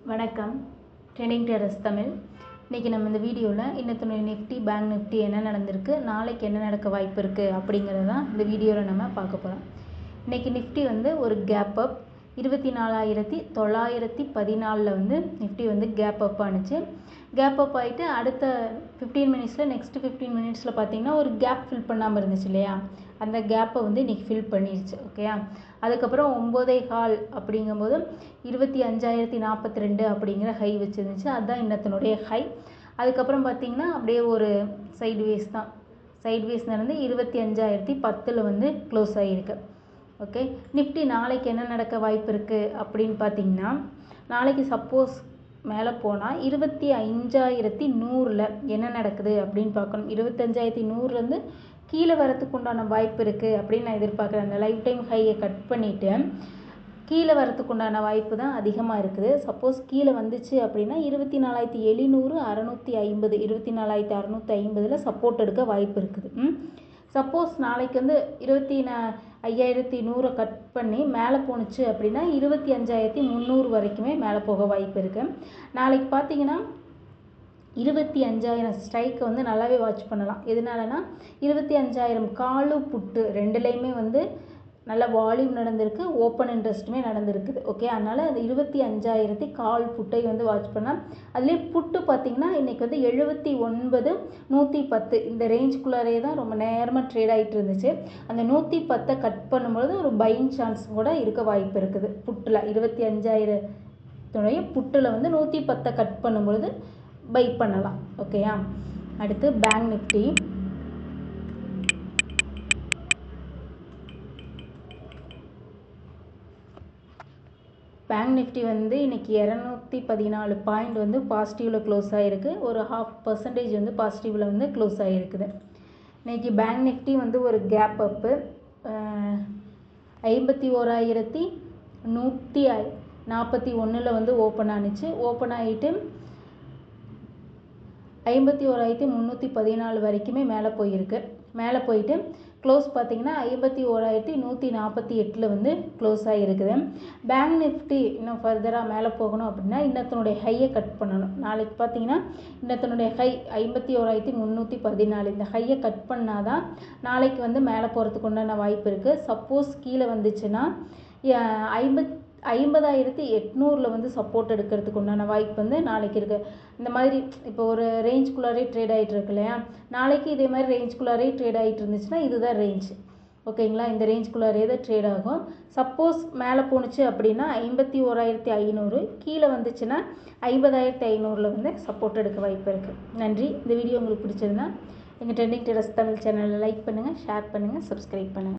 வணக்கம். Trending traders Tamil. இன்றைக்கி நம்ம இந்த வீடியோவில் இன்னத்துடைய நிஃப்டி பேங்க் நிஃப்டி என்ன நடந்திருக்கு, நாளைக்கு என்ன நடக்க வாய்ப்பு இருக்குது அப்படிங்கிறது தான் இந்த வீடியோவில் நம்ம பார்க்க போகிறோம். இன்றைக்கி நிஃப்டி ஒரு gap up 24,914 Nifty gap up ஆணுச்சு. கேப் அப் ஆகிட்டு அடுத்த 15 மினிட்ஸில் நெக்ஸ்ட் 15 மினிட்ஸில் பார்த்திங்கன்னா ஒரு கேப் ஃபில் பண்ணாமல் இருந்துச்சு இல்லையா, அந்த கேப்பை இன்றைக்கி ஃபில் பண்ணிடுச்சு. ஓகேயா, அதுக்கப்புறம் 9.15 அப்படிங்கும்போது 25,042 அப்படிங்கிற ஹை வச்சுருந்துச்சு. அதுதான் இன்னத்தினுடைய ஹை. அதுக்கப்புறம் பார்த்திங்கன்னா அப்படியே ஒரு சைட்வேஸ் தான், சைட்வேஸ் நடந்து 25,010 க்ளோஸ் ஆகிருக்கு. ஓகே, நிஃப்டி நாளைக்கு என்ன நடக்க வாய்ப்பு இருக்குது அப்படின்னு பார்த்திங்கன்னா, நாளைக்கு சப்போஸ் மேலே போனால் 25,100 என்ன நடக்குது அப்படின்னு பார்க்கணும். 25,100 கீழே வரத்துக்கு உண்டான வாய்ப்பு இருக்குது அப்படின்னு நான் எதிர்பார்க்குறேன். அந்த லைஃப் டைம் ஹையை கட் பண்ணிவிட்டு கீழே வரத்துக்கு உண்டான வாய்ப்பு தான் அதிகமாக இருக்குது. சப்போஸ் கீழே வந்துச்சு அப்படின்னா 24,700, 650, 24,650 சப்போர்ட் எடுக்க வாய்ப்பு இருக்குது. சப்போஸ் நாளைக்கு 25,100 கட் பண்ணி மேலே போணுச்சு அப்படின்னா 25,300 வரைக்குமே மேலே போக வாய்ப்பு இருக்குது. நாளைக்கு பார்த்தீங்கன்னா 25,000 ஸ்ட்ரைக்கை நல்லாவே வாட்ச் பண்ணலாம். எதனாலனா 25,000 காலு புட்டு ரெண்டுலேயுமே நல்ல வால்யூம் நடந்திருக்கு, ஓப்பன் இன்ட்ரெஸ்ட்டுமே நடந்திருக்குது. ஓகே, அதனால் அது 25,000 கால் புட்டை வாட்ச் பண்ணலாம். அதுலேயே புட்டு பார்த்திங்கன்னா இன்றைக்கி 79, 110 இந்த ரேஞ்சுக்குள்ளாரே தான் ரொம்ப நேரமாக ட்ரேட் ஆகிட்டு இருந்துச்சு. அந்த 110 கட் பண்ணும்பொழுது ஒரு பையிங் சான்ஸ் கூட இருக்க வாய்ப்பு இருக்குது. புட்டில் 25,000 புட்டில் 110 கட் பண்ணும்பொழுது பை பண்ணலாம். ஓகேயா, அடுத்து பேங்க் நிஃப்டி. பேங்க் நிஃப்டி இன்றைக்கி 214 பாயிண்ட் பாசிட்டிவில் க்ளோஸ் ஆகிருக்கு. ஒரு 0.5% பாசிட்டிவில் க்ளோஸ் ஆகிருக்குது. இன்றைக்கி பேங்க் நிஃப்டி ஒரு கேப் அப்பு 51,141 ஓப்பன் ஆனிச்சு. ஓப்பன் ஆகிட்டு 51,314 வரைக்குமே மேலே போயிருக்கு. மேலே போயிட்டு க்ளோஸ் பார்த்திங்கன்னா 51,148 க்ளோஸ் ஆகிருக்குது. பேங்க் நிஃப்டி இன்னும் ஃபர்தராக மேலே போகணும் அப்படின்னா இன்னத்தினுடைய ஹையை கட் பண்ணணும். நாளைக்கு பார்த்திங்கன்னா இன்னத்தினுடைய ஹை 51,314 இந்த ஹையை கட் பண்ணால் தான் நாளைக்கு மேலே போகிறதுக்கு உண்டான வாய்ப்பு இருக்குது. சப்போஸ் கீழே வந்துச்சுன்னா 50,800 சப்போர்ட் எடுக்கிறதுக்கு உண்டான வாய்ப்பு நாளைக்கு இருக்குது. இந்த மாதிரி இப்போ ஒரு ரேஞ்சுக்குள்ளாரே ட்ரேட் ஆகிட்டு இருக்கு இல்லையா, நாளைக்கு இதே மாதிரி ரேஞ்சுக்குள்ளாரே ட்ரேட் ஆகிட்டு இருந்துச்சுன்னா இதுதான் ரேஞ்ச். ஓகேங்களா, இந்த ரேஞ்சுக்குள்ளாரே தான் ட்ரேட் ஆகும். சப்போஸ் மேலே போணுச்சு அப்படின்னா 51,500, கீழே வந்துச்சுன்னா 50,500 சப்போர்ட் எடுக்க வாய்ப்பு இருக்குது. நன்றி. இந்த வீடியோ உங்களுக்கு பிடிச்சிருந்தா எங்கள் ட்ரெண்டிங் ட்ரேடர்ஸ் தமிழ் சேனலில் லைக் பண்ணுங்கள், ஷேர் பண்ணுங்கள், சப்ஸ்கிரைப் பண்ணுங்கள்.